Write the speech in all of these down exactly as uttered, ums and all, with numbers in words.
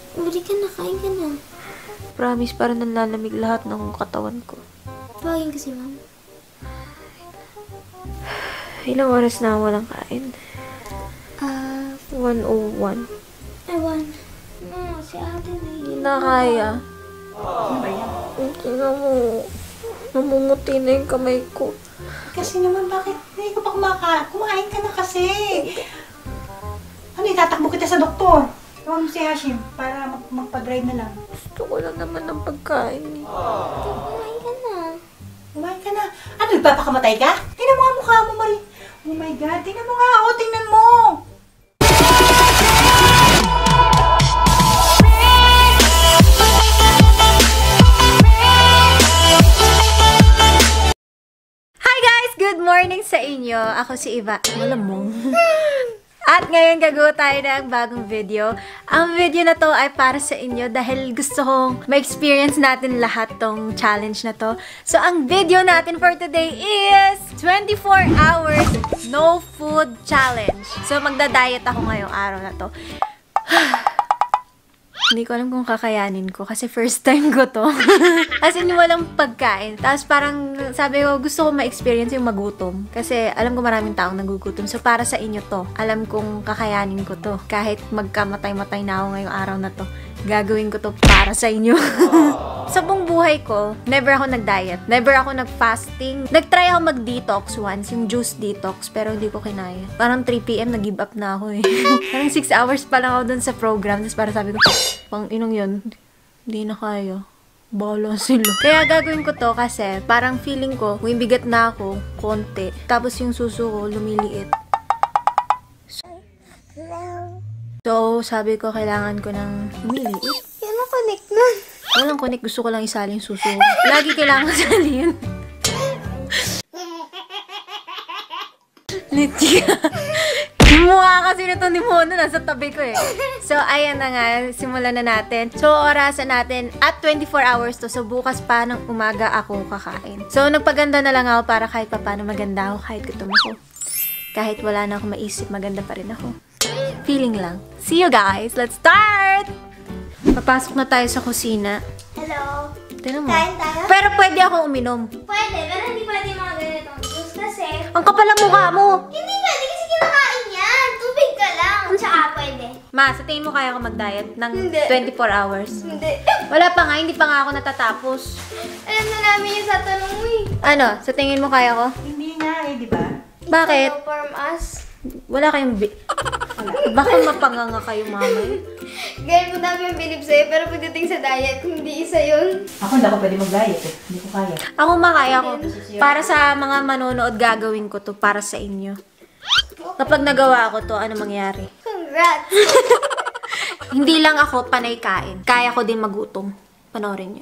Bili ka na, kain ka na. Promise, para nanlalamig lahat ng katawan ko. Tawagin kasi, ma'am. Ilang oras na walang kain? Ah, one oh one. ewan. No, si ate na Hindi na kaya. Ano ba yan? Tingnan mo. Namumuti na yung kamay ko. Kasi naman, bakit hindi ko pa kumakain? Kumain ka na kasi. Ano, itatakbo kita sa doktor. Tawag mo si Hashim para mag magpa-drive na lang. Gusto ko lang naman ng pagkain. Eh. Kumain ka na. Kumain ka na. Ano, nagpapakamatay ka? Tingnan mo nga mukha mo, Marie. Oh my God, tingnan mo nga ako. Tingnan mo. Good morning sa inyo. Ako si Iva. Malamong. At ngayon gagawa tayo ng bagong video. Ang video na to ay para sa inyo dahil gusto kong ma-experience natin lahat tong challenge na to. So, ang video natin for today is twenty-four hours no food challenge. So, magda-diet ako ngayong araw na to. Hindi ko alam kung kakayanin ko kasi first time ko to. As in, walang pagkain. Tapos parang sabi ko, gusto ko ma-experience yung magutom. Kasi alam ko maraming taong nagugutom. So para sa inyo to, alam kong kakayanin ko to. Kahit magkamatay-matay na ako ngayong araw na to, gagawin ko to para sa inyo. Sa buong buhay ko, never ako nag-diet. Never ako nag-fasting. Nag-try ako mag-detox once, yung juice detox, pero hindi ko kinaya. Parang three p m nag-give up na ako eh. Parang six hours pa lang ako dun sa program. Tapos parang sabi ko, pang inong yun, hindi na kaya. Bala sila. Kaya gagawin ko to kasi parang feeling ko, kung bigat na ako, konti. Tapos yung suso ko, lumiliit. So, sabi ko, kailangan ko ng lumiliit. Yan ang connect nun. Walang connect, gusto ko lang isali yung suso. Lagi kailangan sali yun. Litya. Yung mukha kasi nito ni Mono nasa tabi ko eh. So, ayan na nga. Simulan na natin. So, orasan natin at twenty-four hours to. So, bukas pa ng umaga ako kakain. So, nagpaganda na lang ako para kahit pa paano maganda ako. Kahit gutom ako. Kahit wala na ako maisip, maganda pa rin ako. Feeling lang. See you guys. Let's start! Papasok na tayo sa kusina. Hello. Tignan mo. Kain tayo? Pero pwede akong uminom. Pwede, pero hindi pwede mga ganitong juice kasi... Ang kapal ang mukha mo! Hindi pwede kasi kinakain yan. Tubig ka lang. Tsaka pwede. Ma, sa tingin mo kaya ako mag-diet ng Hindi. twenty-four hours? Hindi. Wala pa nga, hindi pa nga ako natatapos. Alam na namin yung sa tanong mo eh. Ano, sa tingin mo kaya ko? Hindi nga eh, di ba? Bakit? Hello from us. Wala kayong bi... Baka mapanganga kayo, mama. Ganyan mo dami yung bilib sa'yo, pero pagdating sa diet, hindi isa yun. Ako hindi ako pwede mag-diet eh. Hindi ko kaya. Ako makaya ko. Para sa mga manonood, gagawin ko to para sa inyo. Kapag nagawa ko to, ano mangyari? Congrats! Hindi lang ako panay kain. Kaya ko din magutom. Panoorin nyo.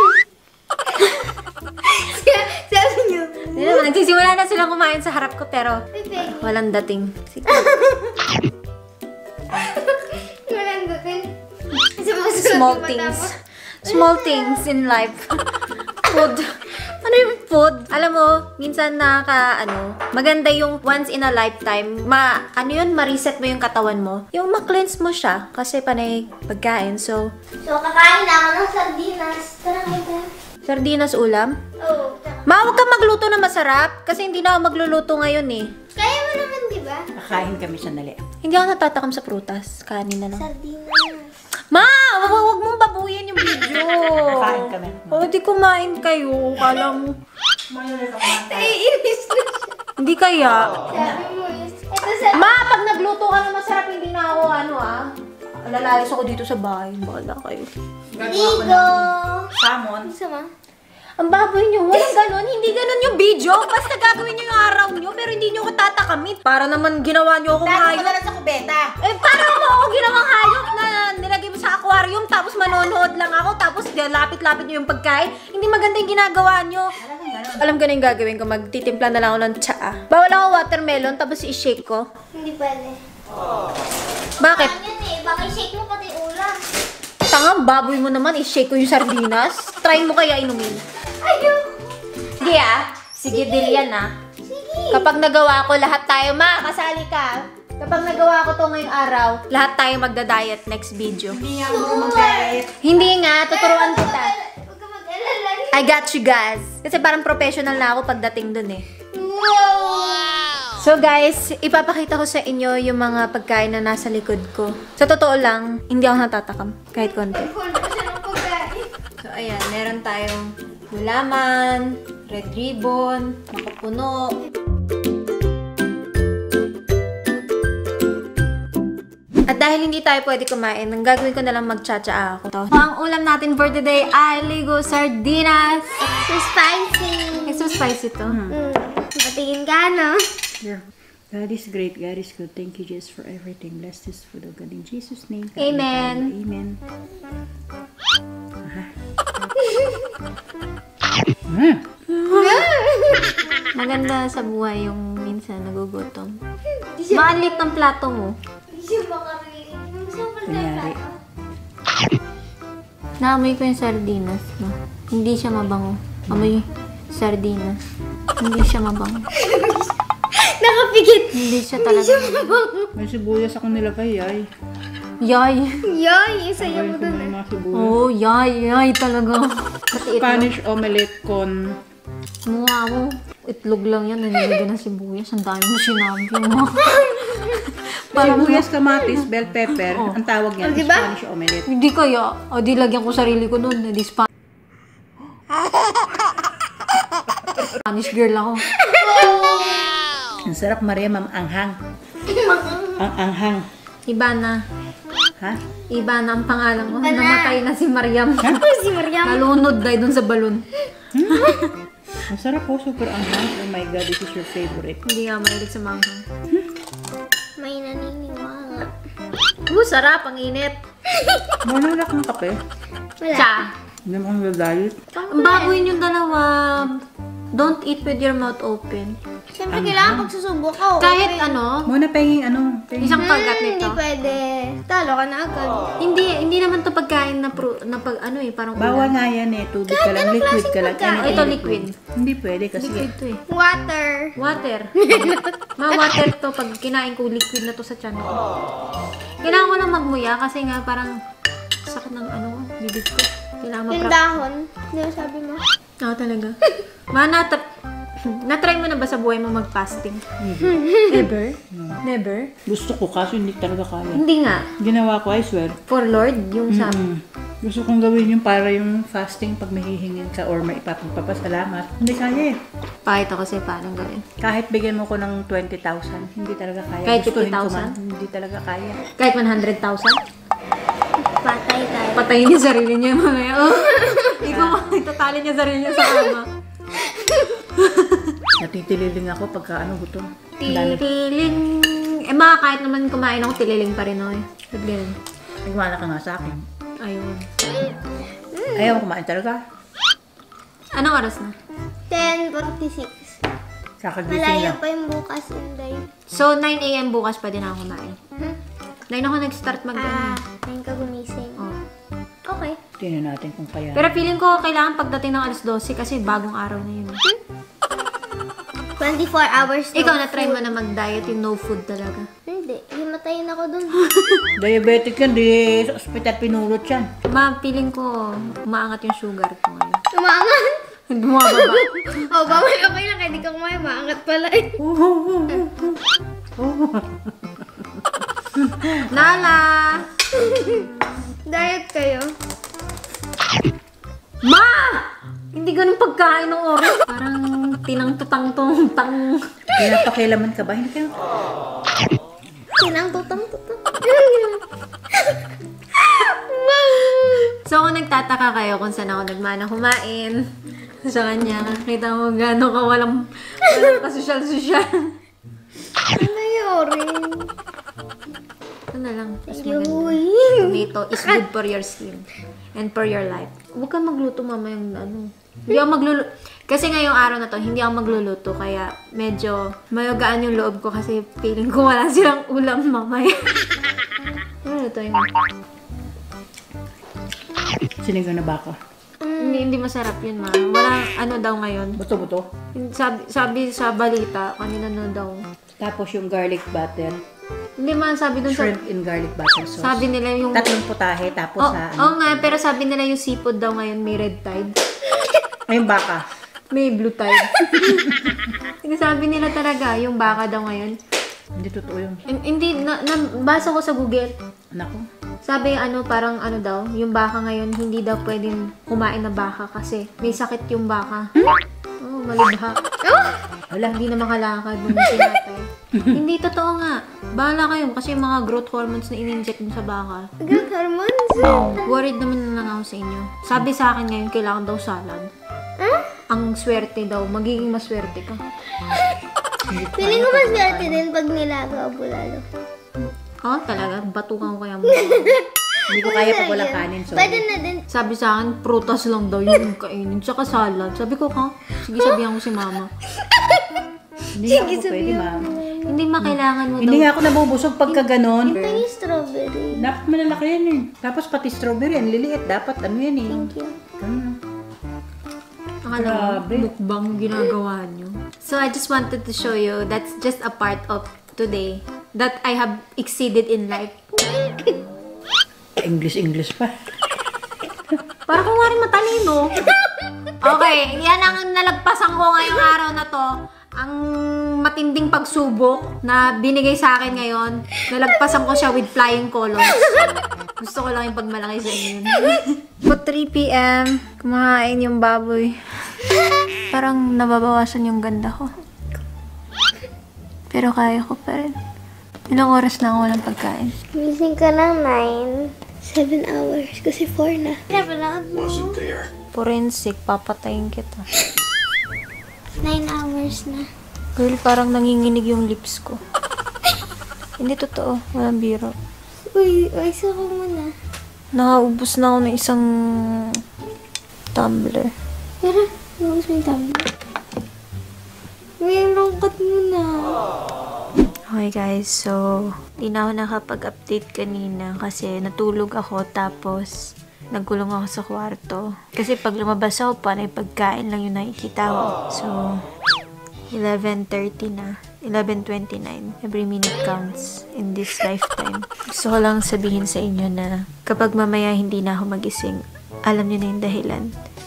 Sabi niyo. Hindi naman, nagsisimula na silang kumain sa harap ko, pero walang dating. Sige. Walang dating. Small things. Small things in life. Food. Ano yung food? Alam mo, minsan nakaka, ano, maganda yung once in a lifetime, ma, ano yun, ma-reset mo yung katawan mo. Yung ma-cleanse mo siya, kasi panay pagkain, so... So, kakain na ako ng sardinas. Tara, kita. Sardinas ulam? Oo. Ma, huwag ka magluto na masarap, kasi hindi na ako magluluto ngayon eh. Kaya mo naman, di ba? Kakain kami sandali. Hindi ako natatakam sa prutas, kanin na lang. Sardinas. Ma, wag, wag mong babuyin yung video. Kakain kami. O, di kumain kayo. Kala mo. Naiinis na siya. Hindi kaya. Sabi mo is. Ito sa... Ma, pag nagluto ka na masarap, hindi na ako ano ah. Lalayas ako dito sa bahay. Bahala kayo. Ligo! Salmon. Isa ma? Ang baboy nyo, walang ganon. Hindi ganon yung video. Basta gagawin nyo yung araw nyo, pero hindi nyo ako tatakamit. Para naman ginawa nyo akong Tago hayop. ka na lang sa kubeta. Eh, paano mo ako ginawang hayop na nilagay mo sa aquarium, tapos manonood lang ako, tapos lapit-lapit nyo yung pagkain? Hindi maganda yung ginagawa nyo. Alam ko na yung gagawin ko, magtitimpla na lang ako ng tsaa. Bawal ako watermelon, tapos i-shake ko. Hindi pwede. Bakit? Ano yun eh? Baka i-shake mo pati ulam. Tanga, baboy mo naman, i-shake ko yung sardinas. Try mo kaya inumin. Ayoko. Sige ah. Sige, deal yan ah. Sige. Kapag nagawa ko lahat tayo, ma, kasali ka. Kapag nagawa ko to ngayong araw, lahat tayo magda-diet next video. Hindi nga ako mag-diet. Hindi nga, tuturuan kita. Huwag ka mag-alala. I got you guys. Kasi parang professional na ako pagdating dun eh. Wow! So guys, ipapakita ko sa inyo yung mga pagkain na nasa likod ko. Sa totoo lang, hindi ako natatakam. Kahit konti. Hold ko siya ng pagkain. So ayan, meron tayong gulaman, red ribbon, makapuno. At dahil hindi tayo pwede kumain, ang gagawin ko na lang magtsatsa ako. So, ang ulam natin for today ay Ligo Sardinas. So spicy. It's so spicy to. Mm. Patingin ka, no? Yeah. God is great. God is good. Thank you, Jesus, for everything. Bless this food, O God, in Jesus' name. Amen. Amen. Ah. Maganda sa buhay yung minsan nagugutom. Maalit ng plato mo. Hindi siya makarinig. Super Kunyari. Naamoy ko yung sardinas, no? Hindi siya mabango. Amoy sardinas. Hindi siya mabango. Nakapikit. Hindi siya talaga mabango. May sibuyas akong nilagay, ay. Yay! Yoy, isaya mo Ay, dun. may mga sibuyas. Oh, yay! Yay talaga. Pati itlog. Spanish omelette con... Mukha mo. Itlog lang yan. Nanilagyan ng sibuyas. Ang dami mo sinabi mo. Sibuyas, kamatis, bell pepper. Oh. Ang tawag niyan, Oh, diba? Spanish omelette. Hindi kaya. O, di lagyan ko sarili ko nun. Hindi spa. Spanish girl ako. Ang sarap, Maria, ma'am. Anghang. Ang anghang. Iba na. Ha? Iba na ang pangalan ko. Iba na. Namatay na si Mariam. Si Mariam. Nalunod dahil dun sa balon. Ang sarap po, super anghang. Oh my God, this is your favorite. Hindi nga mahilig sa manghang. May naniniwala. Uh, sarap. Ang init. Wala na kang kape. Wala. Cha. Hindi mo kang dadayot. Ang baboy yung dalawa. Don't eat with your mouth open. Siyempre, kailangan pagsusubok ko. Kahit ano, Muna pahingin ano. Pahingin. isang kagat Hmm, nito. hindi pwede. Talo ka na agad. Hindi, hindi naman to pagkain na, pro, na pag ano eh, parang Bawal ulam. nga yan eh. Tubig ka lang. Liquid ka lang. pagkain? Anything Ito, liquid. Hindi pwede kasi. Liquid to eh. Water. Water. Ma water to pag kinain ko liquid na to sa tiyan ko. Kailangan ko lang magmuya kasi nga parang sakit ng ano, bibig ko. Kailangan Yung ma-prep. dahon. Di ba sabi mo? Oo, talaga. Ma, nat- na-try mo na ba sa buhay mo mag-fasting? Never? Never? Gusto ko kaso hindi talaga kaya. Hindi nga. Ginawa ko, I swear. For Lord, yung sa... Mm. Gusto kong gawin yung para yung fasting pag may hihingin ka or may ipapagpapasalamat. Hindi kaya eh. Pakita ko sa'yo paano gawin. Kahit bigyan mo ko ng twenty thousand, hindi talaga kaya. Kahit Gustuhin ko fifty thousand? man, hindi talaga kaya. Kahit one hundred thousand? Patay tayo. Patayin niya sarili niya mamaya. Oh, ikaw, itatali niya sarili niya sa ama. Natitililing ako pagka ano gutom. Ang dami. Tililing. Eh, mga kahit naman kumain ako, tililing pa rin ako eh. Tililing. Nagmana ka nga sa akin. Ayun. Ayaw mo kumain talaga. Anong oras na? ten forty-six. Kakagising Malayo lang. pa yung bukas, Inday. So, nine a m bukas pwede na ako kumain. Hmm? nine ako nag-start mag Ah, ngayon ka gumising. Oh. Okay. Tingnan natin kung kaya. Pero feeling ko kailangan pagdating ng alas twelve kasi bagong araw na yun. twenty-four hours no Ikaw na-try mo food. na mag-diet yung no food talaga. Hindi. Himatayin ako dun. Diabetic yan, di sa ospital pinulot yan. Ma, feeling ko umaangat yung sugar ko ngayon. Umangat. Bumababa. Oh, bawal okay lang. Kaya di ka kumain. Maangat pala eh. Nala! Diet kayo. Ma! Hindi ganun pagkain ng oras. Parang tinang-tutang-tong-tang. Pinapakilaman ka ba? Hindi ka. Sinang tutang-tutang. So, kung nagtataka kayo kung saan ako nagmana kumain sa kanya, nakita mo gano'n ka walang, walang kasosyal-sosyal. Ano yun? Ito na lang. Mas Thank you. maganda. Tomato is good for your skin and for your life. Huwag kang magluto mama yung ano. Hindi ako magluluto. Kasi ngayong araw na to, hindi ako magluluto. Kaya medyo mayagaan yung loob ko kasi feeling ko wala silang ulam mamaya. Ano ito yung... Sinigang na baka. Hindi, hindi masarap yun ma. Walang ano daw ngayon. Buto-buto. Sabi, sabi sa balita, kanina na daw. Tapos yung garlic butter. Hindi man, sabi dun sa... Shrimp in garlic butter sauce. Sabi nila yung... Tatlong putahe, tapos Oh, sa... oh nga, pero sabi nila yung seafood daw ngayon may red tide. Ay, yung baka. May blue tide. Hindi, sabi nila talaga, yung baka daw ngayon. Hindi totoo yun. Hin- Hindi, na, nabasa ko sa Google. Naku. Sabi ano, parang ano daw, yung baka ngayon, hindi daw pwedeng kumain na baka kasi may sakit yung baka. Oh, malibha. Wala. Hindi na makalakad nung sinatay. Hindi, totoo nga. Bahala kayo kasi yung mga growth hormones na in-inject mo sa baka. Growth hormones? Worried naman na lang ako sa inyo. Sabi sa akin ngayon, kailangan daw salad. Huh? Ang swerte daw, magiging maswerte ka. Feeling ko maswerte din pag nilaga o bulalo. Oh, talaga? Batukan ko kaya mo. Hindi ko kaya pag walang kanin. So, Pwede na din. Sabi sa akin, prutas lang daw yung kainin. Tsaka salad. Sabi ko, ha? Sige, sabihan ko si mama. hindi ako pwede, ma'am. Hindi makailangan mo Hindi daw. nga ako nabubusog pagka ganon. Ito yung strawberry. Dapat malalaki yan eh. Tapos pati strawberry, ang liliit. Dapat ano yan eh. Thank you. Ganun. Akala mo, Grabe. mukbang ginagawa nyo. So, I just wanted to show you that's just a part of today that I have exceeded in life. English-English pa. Para kung nga rin matalino. Okay, yan ang nalagpasan ko ngayong araw na to. Ang matinding pagsubok na binigay sa akin ngayon. Nalagpasan ko siya with flying colors. Gusto ko lang yung pagmalaki sa inyo. Po three p m kumakain yung baboy. Parang nababawasan yung ganda ko. Pero kaya ko pa rin. Ilang oras na ako walang pagkain. Missing ka ng nine. seven hours. Kasi four na. Napalakad mo. Forensic, papatayin kita. nine hours na. Girl, parang nanginginig yung lips ko. Hindi totoo. Walang biro. Uy, uy, isa ko muna. Nakaubos na ako ng isang tumbler. Pero, nabos mo yung tablet. Uy, ang lungkot mo na. Okay guys, so di na ako nakapag-update kanina kasi natulog ako tapos nagkulong ako sa kwarto. Kasi pag lumabas ako, panay pagkain lang yung nakikita ko. So, eleven thirty na. eleven twenty-nine. Every minute counts in this lifetime. Gusto ko lang sabihin sa inyo na kapag mamaya hindi na ako magising, alam niyo na yung dahilan.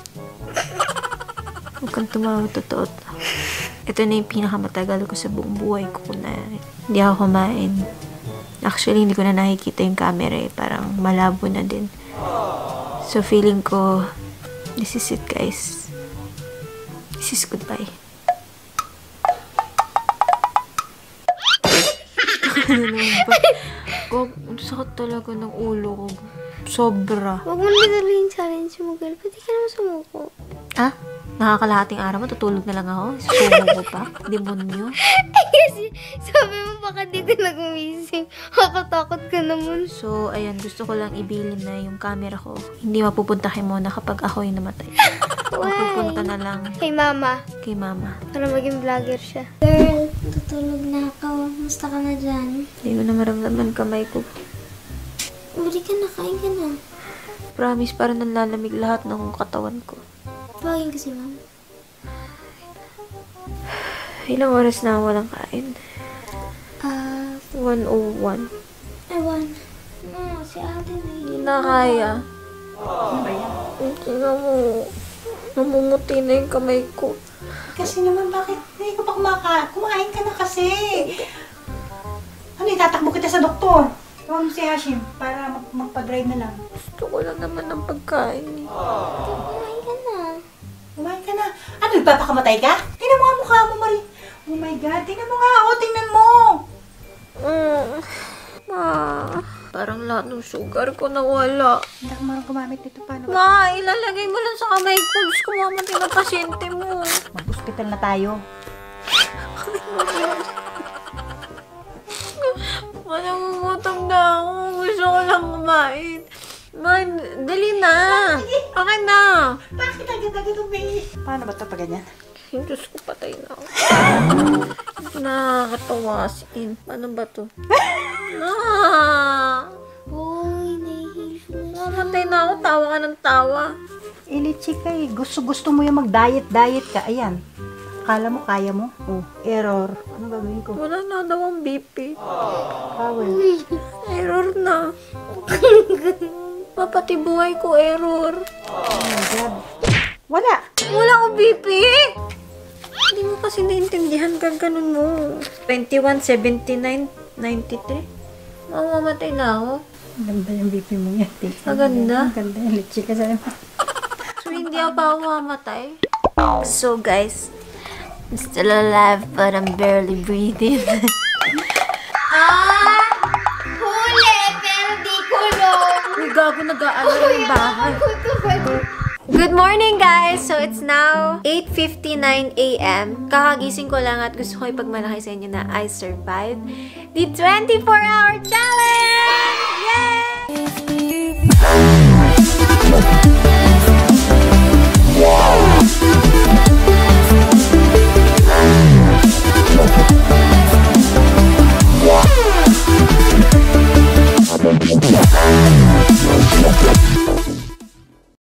Huwag kang tumawa, totoo. Ito na yung pinakamatagal ko sa buong buhay ko na hindi ako kumain. Actually, hindi ko na nakikita yung camera eh. Parang malabo na din. So, feeling ko, this is it, guys. This is goodbye. Gog, ang sakit talaga ng ulo ko. Sobra. Huwag mo nagdala yung challenge mo, girl. Pwede ka naman sumuko. Ah? Nakakalahating araw, matutulog na lang ako. Sumo ko pa. Demonyo. Kasi, sabi mo baka di ka na gumising. Nakatakot ka naman. So, ayan, gusto ko lang ibilin na yung camera ko. Hindi mapupunta kay Mona kapag ako yung namatay. Mapupunta na lang Kay mama. kay mama. Para maging vlogger siya. Girl, tutulog na ako. Musta ka na dyan? Hindi ko na maramdaman kamay ko. Uli ka na, kain ka na. Promise, parang nanlalamig lahat ng katawan ko. Tawagin kasi, ma'am. Ilang oras na ako walang kain? Ah, one oh one. ewan. No, si ate na Hindi na kaya. Hindi na mo. Namumuti na yung kamay ko. Kasi naman, bakit hindi ko pa kumaka... Kumain ka na kasi. Ano, itatakbo kita sa doktor. Tawag mo si Hashim para mag magpa-drive na lang. Gusto ko lang naman ng pagkain. Kumain ka na. Kumain ka na. Ano, ipapakamatay ka? Tingnan mo nga mukha mo, Marie. Oh my God, tingnan mo nga. Oh, tingnan mo. Mm. Ma, parang lahat ng sugar ko nawala. Hindi ako marang gumamit nito. Paano ba? Ma, ilalagay mo lang sa kamay ko. Diyos ko, mamatay na pasyente mo. Mag-hospital na tayo. Manangungutom na ako. Gusto ko lang kumain. Ma, dali na. Okay na. Bakit agad-agad umi? Paano ba ito pa ganyan? Diyos ko, patay na ako. Nakakatawa si In. Ano ba to? Na. Uy, nahihilo na. Mamatay na ako. Tawa ka ng tawa. Ilichi ka eh. Gusto-gusto mo yung mag-diet-diet ka. Ayan. Akala mo, kaya mo? Oh, error. Ano gagawin ko? Wala na daw ang B P. Power. Error na. Papati buhay ko, error. Oh my God. Wala. Wala akong B P. Hindi mo kasi naintindihan ka ganun mo. twenty-one, seventy-nine, ninety-three. Mamamatay na ako. Ang ganda yung B P mo yan. Maganda. Ang ganda yung litchi ka sa'yo. So, hindi ako pa ako mamamatay. So, guys, I'm still alive, but I'm barely breathing. Ah! Huli! Pero di kulong! Uy, gago, nag-aalala yung bahay. Kuto ba? Good morning, guys! So, it's now eight fifty-nine a m Kakagising ko lang at gusto ko ipagmalaki sa inyo na I survived the twenty-four hour challenge! Yay!